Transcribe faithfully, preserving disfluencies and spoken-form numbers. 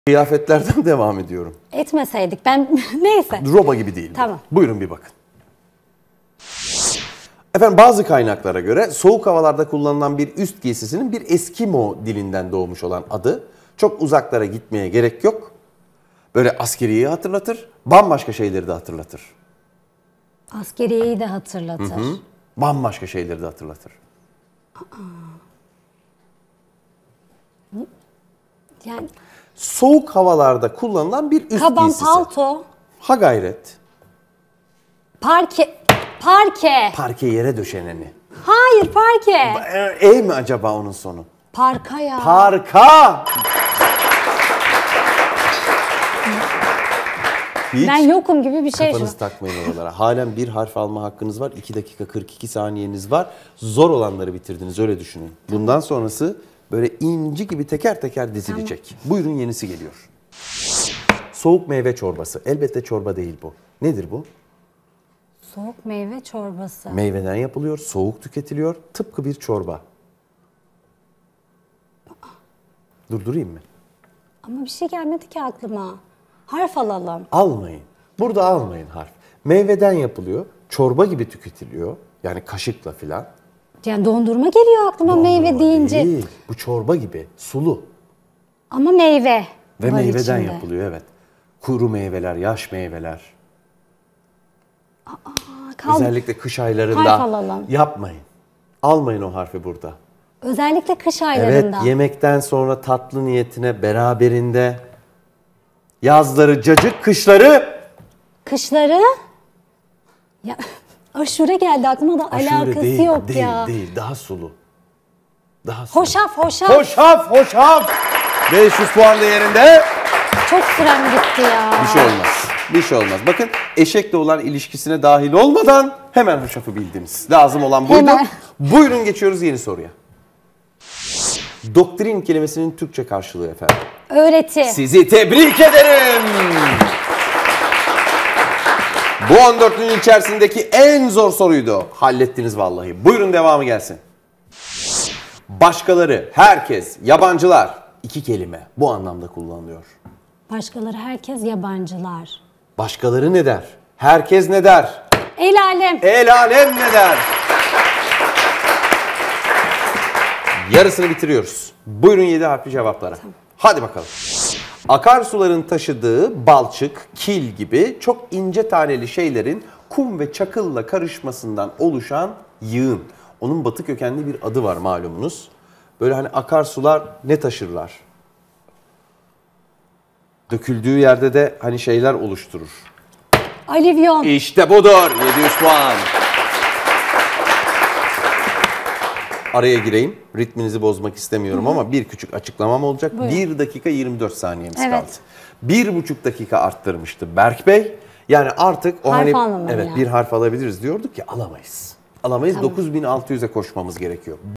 Kıyafetlerden devam ediyorum. Etmeseydik ben neyse. Roba gibi değil. Tamam. Buyurun bir bakın. Efendim bazı kaynaklara göre soğuk havalarda kullanılan bir üst giysisinin bir Eskimo dilinden doğmuş olan adı. Çok uzaklara gitmeye gerek yok. Böyle askeriyeyi hatırlatır, bambaşka şeyleri de hatırlatır. Askeriyeyi de hatırlatır. Hı hı. Bambaşka şeyleri de hatırlatır. Aa. Yani soğuk havalarda kullanılan bir üst kaban, giysisi. palto. Ha gayret. Parke. Parke. Parke yere döşeneni. Hayır, parke. E mi acaba onun sonu? Parka ya. Parka. Hiç ben yokum gibi bir şey. kafanızı takmayın oralara. Halen bir harf alma hakkınız var. iki dakika kırk iki saniyeniz var. Zor olanları bitirdiniz, öyle düşünün. Bundan sonrası böyle inci gibi teker teker dizilecek. Tamam. Buyurun, yenisi geliyor. Soğuk meyve çorbası. Elbette çorba değil bu. Nedir bu? Soğuk meyve çorbası. Meyveden yapılıyor, soğuk tüketiliyor. Tıpkı bir çorba. Durdurayım mı? Ama bir şey gelmedi ki aklıma. Harf alalım. Almayın. Burada almayın harf. Meyveden yapılıyor. Çorba gibi tüketiliyor. Yani kaşıkla filan. Yani dondurma geliyor aklıma dondurma meyve deyince. Değil. Bu çorba gibi. Sulu. Ama meyve. Ve meyveden içinde. yapılıyor, evet. Kuru meyveler, yaş meyveler. Aa, kaldı. Özellikle kış aylarında harf alalım. Yapmayın. Almayın o harfi burada. Özellikle kış aylarında. Evet, yemekten sonra tatlı niyetine beraberinde. Yazları cacık, kışları... Kışları... Ya, aşure geldi aklıma da aşure alakası değil, yok değil, ya. Değil, değil. Daha sulu. Daha sulu. Hoşaf, hoşaf. Hoşaf, hoşaf. beş yüz puan değerinde. Çok sürem gitti ya. Bir şey olmaz. Bir şey olmaz. Bakın, eşekle olan ilişkisine dahil olmadan hemen hoşafı bildiniz. Lazım olan buydu. Hemen. Buyurun, geçiyoruz yeni soruya. Doktrin kelimesinin Türkçe karşılığı efendim. Öğreti. Sizi tebrik ederim. Bu on dört günün içerisindeki en zor soruydu. Hallettiniz vallahi. Buyurun, devamı gelsin. Başkaları, herkes, yabancılar. İki kelime bu anlamda kullanılıyor. Başkaları, herkes, yabancılar. Başkaları ne der? Herkes ne der? El alem. El alem ne der? Yarısını bitiriyoruz. Buyurun yedi harfli cevaplara. Tamam. Hadi bakalım. Akarsuların taşıdığı balçık, kil gibi çok ince taneli şeylerin kum ve çakılla karışmasından oluşan yığın. Onun batı kökenli bir adı var malumunuz. Böyle hani akarsular ne taşırlar? Döküldüğü yerde de hani şeyler oluşturur. Alivyon. İşte budur. yedi yüz puan. Araya gireyim. Ritminizi bozmak istemiyorum, hı-hı, ama bir küçük açıklamam olacak. Buyurun. bir dakika yirmi dört saniyemiz evet. kaldı. Bir buçuk dakika arttırmıştı Berk Bey. Yani artık o harf hani evet yani. bir harf alabiliriz diyorduk ki alamayız. Alamayız. Tamam. dokuz bin altı yüze koşmamız gerekiyor.